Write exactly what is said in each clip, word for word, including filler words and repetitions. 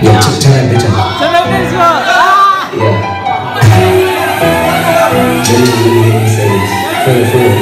Yeah, turn bitch on. Yeah. Full, full.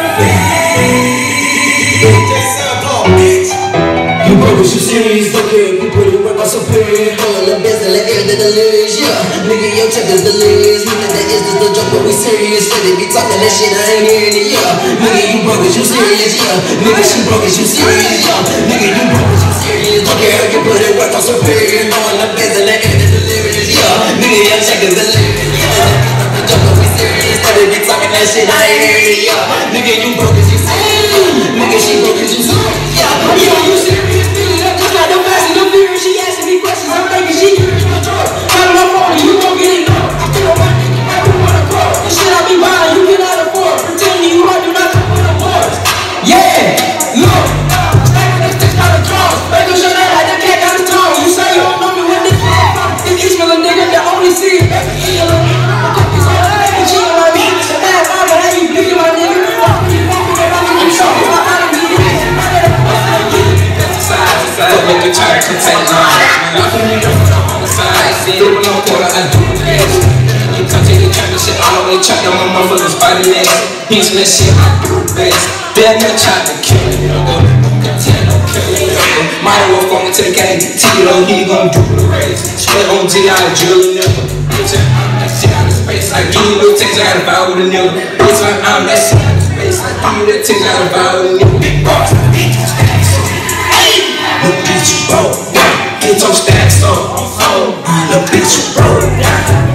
You broke as you serious, okay. You put it work on some period. All the best and the air that delirious, yeah. Nigga, your check is delirious. We think that is just a joke, but we serious. They be talking that shit, I ain't hearing it, yeah. Nigga, you broke as you serious, yeah. Nigga, she broke as you serious, yeah. Nigga, you broke as you serious, okay. You put it work on some period. All the best and the air that delirious, yeah. Nigga, your check is delirious, yeah. The joke, but we serious. They be talking that shit, I ain't hearing it, yeah. Nigga, you broke as you serious. Nigga, she broke as you serious, yeah. Yeah, you serious. She asking me questions, I'm thinking she hears my talk. Call my phone, you gon' get it low. I feel on my dick, I don't wanna grow. The shit I be buying, you cannot afford. Pretending you hard, do not come with awards. Yeah, look, stacking this bitch out of drawers. Make sure that like the cat got a tongue. You say you don't know me with this shit from. This East Miller nigga that only see it. That's the E L O. This all the nigga cheating on me. The bad mama, how you bleeding my nigga? Fuck me, fuck me, fuck me, I'm sorry. My bottom be it. Make a try to contain line. I'm from New York, I'm on the side. Doing no quarter, I do the best. You come take the track and shit all the way, chop down my motherfuckers body legs. He's that shit, I do the best. Damn, you tried to kill a nigga. Can't no kill a nigga. Might as well phone me to the gang. Tito, he gon' do the race. Split on G, I drill a nigga. Bitch, I'm that shit out of space. I give you little things, I gotta vow with a nigga. Bitch, I'm that shit out of space. I give you that things, I gotta vow with a nigga. Big boss, big boss. Look bitch, you broke, get your stacks up, oh, look bitch, you broke.